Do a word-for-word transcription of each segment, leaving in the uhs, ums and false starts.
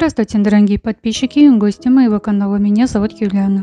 Здравствуйте, дорогие подписчики и гости моего канала. Меня зовут Юлиана.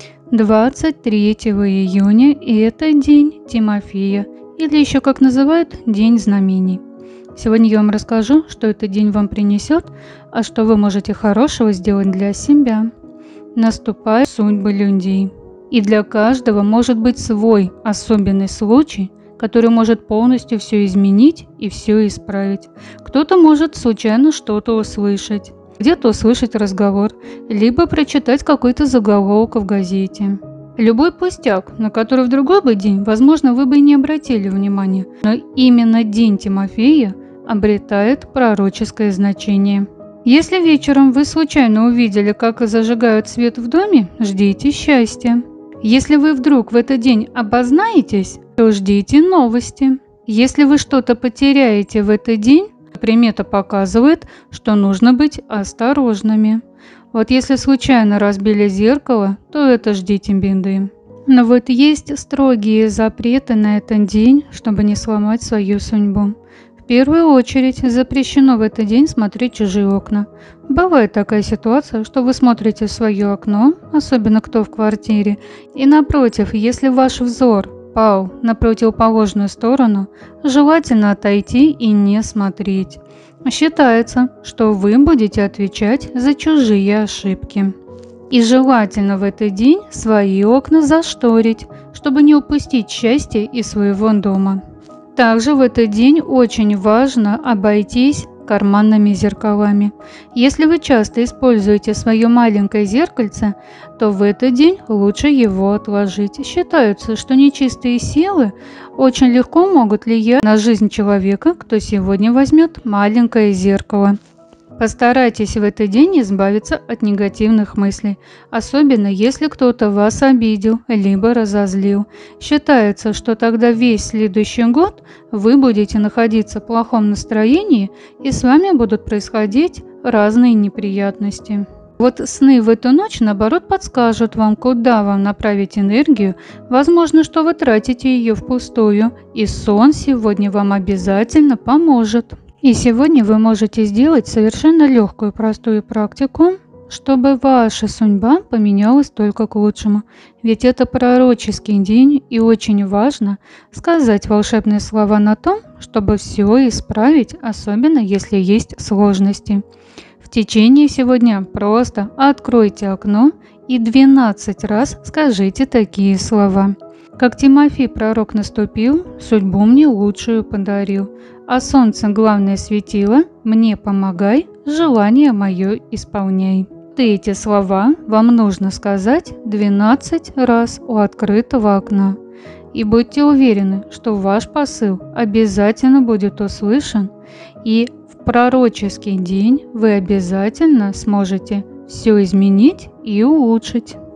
двадцать третьего июня, и это день Тимофея, или еще как называют, День знамений. Сегодня я вам расскажу, что этот день вам принесет, а что вы можете хорошего сделать для себя. Наступает судьбы людей. И для каждого может быть свой особенный случай, который может полностью все изменить и все исправить. Кто-то может случайно что-то услышать, где-то услышать разговор, либо прочитать какой-то заголовок в газете. Любой пустяк, на который в другой бы день, возможно, вы бы и не обратили внимания, но именно День Тимофея обретает пророческое значение. Если вечером вы случайно увидели, как зажигают свет в доме, ждите счастья. Если вы вдруг в этот день обознаетесь, то ждите новости. Если вы что-то потеряете в этот день, примета показывает, что нужно быть осторожными. Вот если случайно разбили зеркало, то это ждите беды. Но вот есть строгие запреты на этот день, чтобы не сломать свою судьбу. В первую очередь запрещено в этот день смотреть чужие окна. Бывает такая ситуация, что вы смотрите в свое окно, особенно кто в квартире, и напротив, если ваш взор пал на противоположную сторону, желательно отойти и не смотреть. Считается, что вы будете отвечать за чужие ошибки. И желательно в этот день свои окна зашторить, чтобы не упустить счастье из своего дома. Также в этот день очень важно обойтись карманными зеркалами. Если вы часто используете свое маленькое зеркальце, то в этот день лучше его отложить. Считается, что нечистые силы очень легко могут влиять на жизнь человека, кто сегодня возьмет маленькое зеркало. Постарайтесь в этот день избавиться от негативных мыслей, особенно если кто-то вас обидел либо разозлил. Считается, что тогда весь следующий год вы будете находиться в плохом настроении и с вами будут происходить разные неприятности. Вот сны в эту ночь, наоборот, подскажут вам, куда вам направить энергию. Возможно, что вы тратите ее впустую, и сон сегодня вам обязательно поможет. И сегодня вы можете сделать совершенно легкую простую практику, чтобы ваша судьба поменялась только к лучшему. Ведь это пророческий день, и очень важно сказать волшебные слова на том, чтобы все исправить, особенно если есть сложности. В течение сегодня просто откройте окно и двенадцать раз скажите такие слова. Как Тимофей пророк наступил, судьбу мне лучшую подарил. А солнце главное светило, мне помогай, желание мое исполняй. Эти слова вам нужно сказать двенадцать раз у открытого окна. И будьте уверены, что ваш посыл обязательно будет услышан, и в пророческий день вы обязательно сможете все изменить и улучшить.